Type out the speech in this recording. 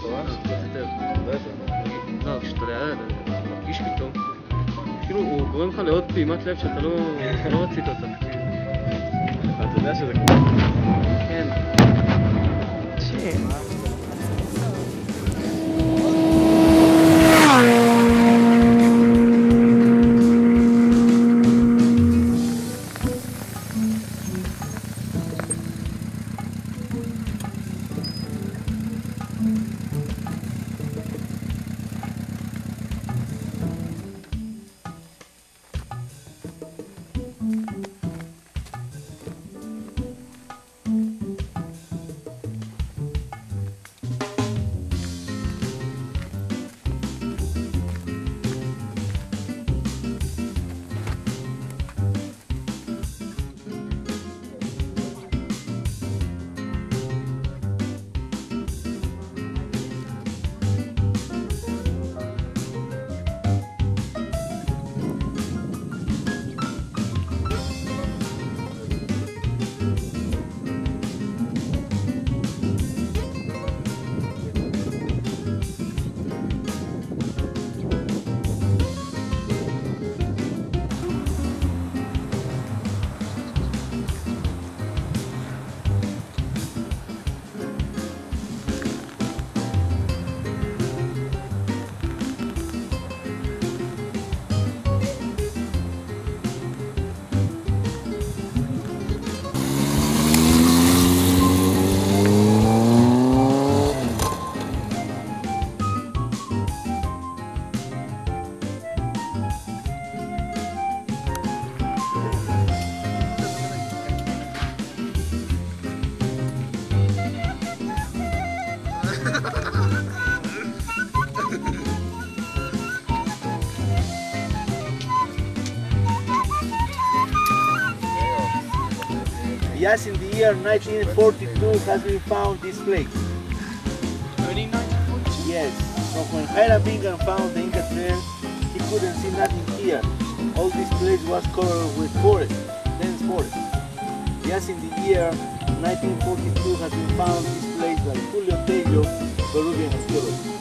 כוח, קצת יותר, לא יותר. לא, כשאתה ליד, אתה מרגיש פתאום. כאילו, הוא גורם לך לעוד פעימת לב שאתה לא רצית אותה. אתה יודע שזה קורה. כן. Yes, in the year 1942 has been found this place. Only 1942? Yes, so when Hiram Bingham found the Inca Trail, he couldn't see nothing here. All this place was covered with forest, dense forest. Yes, in the year 1942 has been found this place by Julio Tello, Peruvian archaeologist.